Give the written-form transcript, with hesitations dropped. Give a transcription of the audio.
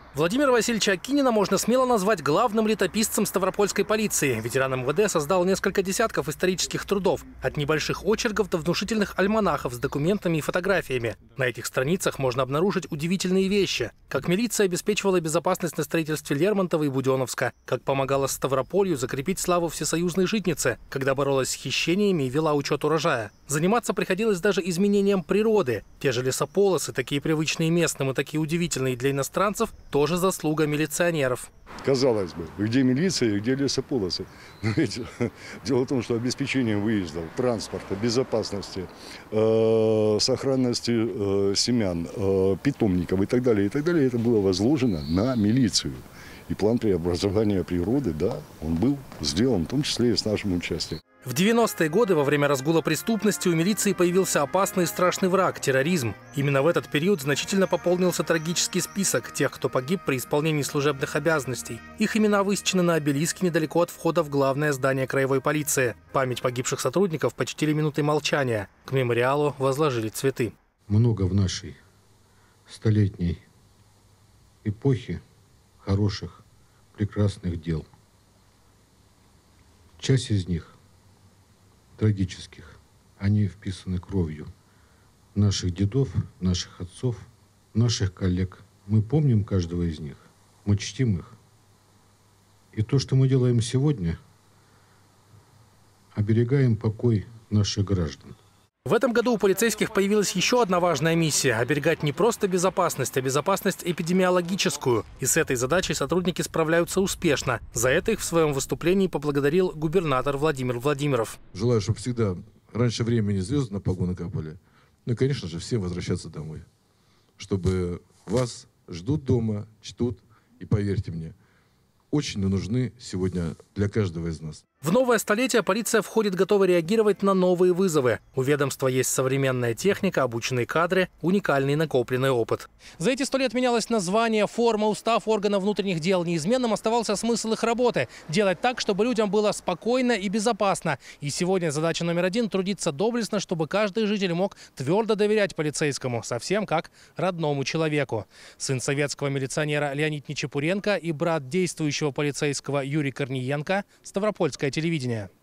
Владимира Васильевича Акинина можно смело назвать главным летописцем ставропольской полиции. Ветеран МВД создал несколько десятков исторических трудов, от небольших очерков до внушительных альманахов с документами и фотографиями. На этих страницах можно обнаружить удивительные вещи. Как милиция обеспечивала безопасность на строительстве Лермонтова и Буденновска, как помогала Ставрополью закрепить славу всесоюзной житницы, когда боролась с хищениями и вела учет урожая. Заниматься приходилось даже изменением природы. Те же лесополосы, такие привычные местным и такие удивительные для иностранцев, тоже заслуга милиционеров. Казалось бы, где милиция, где лесополосы. Но ведь дело в том, что обеспечение выездов, транспорта, безопасности, сохранности семян, питомников и так далее, это было возложено на милицию. И план преобразования природы, да, он был сделан, в том числе и с нашим участием. В 90-е годы во время разгула преступности у милиции появился опасный и страшный враг – терроризм. Именно в этот период значительно пополнился трагический список тех, кто погиб при исполнении служебных обязанностей. Их имена высечены на обелиске недалеко от входа в главное здание краевой полиции. Память погибших сотрудников почтили минутой молчания. К мемориалу возложили цветы. Много в нашей столетней эпохе хороших, прекрасных дел. Часть из них трагических. Они вписаны кровью наших дедов, наших отцов, наших коллег. Мы помним каждого из них, мы чтим их. И то, что мы делаем сегодня, оберегаем покой наших граждан. В этом году у полицейских появилась еще одна важная миссия – оберегать не просто безопасность, а безопасность эпидемиологическую. И с этой задачей сотрудники справляются успешно. За это их в своем выступлении поблагодарил губернатор Владимир Владимиров. Желаю, чтобы всегда раньше времени звезды на погоны капали. Ну и, конечно же, всем возвращаться домой. Чтобы вас ждут дома, чтут. И поверьте мне, очень нужны сегодня для каждого из нас. В новое столетие полиция входит готова реагировать на новые вызовы. У ведомства есть современная техника, обученные кадры, уникальный накопленный опыт. За эти 100 лет менялось название, форма, устав органов внутренних дел. Неизменным оставался смысл их работы – делать так, чтобы людям было спокойно и безопасно. И сегодня задача номер 1 – трудиться доблестно, чтобы каждый житель мог твердо доверять полицейскому, совсем как родному человеку. Сын советского милиционера Леонид Нечепуренко и брат действующего полицейского Юрий Корниенко, Ставропольская телевидение.